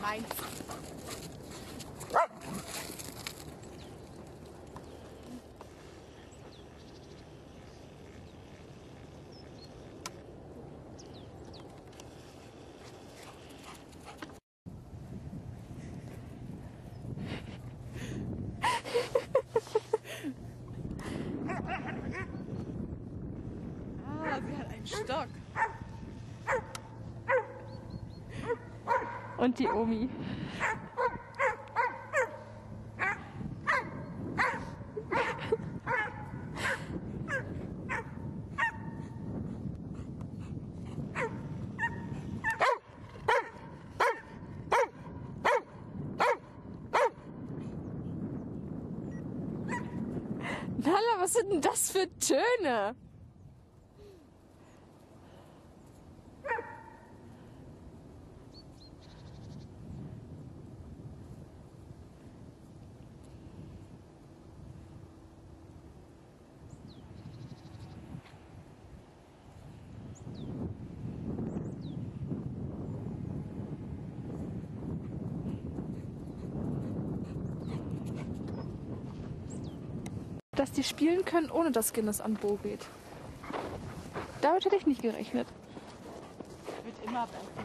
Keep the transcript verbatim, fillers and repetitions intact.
Eins. Ah, sie hat einen Stock. Und die Omi. Nala, was sind denn das für Töne? Dass die spielen können, ohne dass Guinness an Bo geht. Damit hätte ich nicht gerechnet. Wird immer besser.